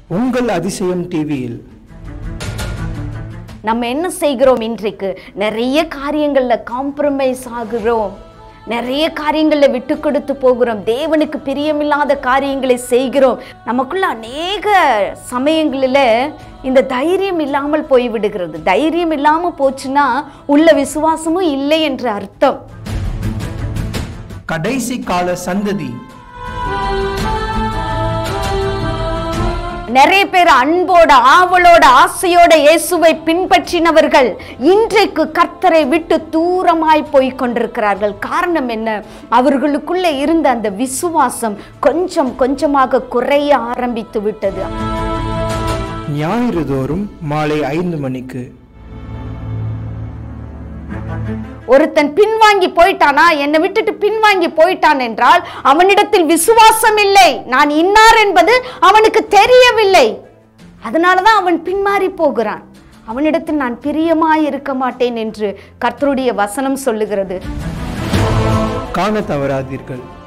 உங்கள் அதிசயம் டிவியில் நம்ம என்ன செய்கிறோம்? இன்றைக்கு நிறைய காரியங்கள்ல காம்ப்ரமைஸ் ஆகிறோம், நிறைய காரியங்கள்ல விட்டு கொடுத்து போகிறோம், தேவனுக்கு பிரியமில்லாத காரியங்களை செய்கிறோம். நமக்குள்ள அநேக சமயங்களில் இந்த தைரியம் இல்லாமல் போய்விடுகிறது. தைரியம் இல்லாமல் போச்சுன்னா உள்ள விசுவாசமும் இல்லை என்று அர்த்தம். கடைசி கால சந்ததி. நிறைய பேர் அன்போட, ஆவலோட, ஆசையோட இயேசுவை பின்பற்றினவர்கள் இன்றைக்கு கர்த்தரை விட்டு தூரமாய் போய் கொண்டிருக்கிறார்கள். காரணம் என்ன? அவர்களுக்குள்ள இருந்த அந்த விசுவாசம் கொஞ்சம் கொஞ்சமாக குறைய ஆரம்பித்து விட்டது. ஞாயிறு தோறும் மாலை 5 மணிக்கு ஒருத்தன் பின்வாங்கி போயிட்டானா, என்னை விட்டுட்டு பின்வாங்கி போயிட்டான் என்றால் அவனிடத்தில் விசுவாசம் இல்லை. நான் இன்னார் என்பது அவனுக்கு தெரியவில்லை. அதனாலதான் அவன் பின்மாறி போகிறான். அவனிடத்தில் நான் பிரியமாய் இருக்க மாட்டேன் என்று கர்த்தருடைய வசனம் சொல்லுகிறது. காண தவறாதீர்கள்.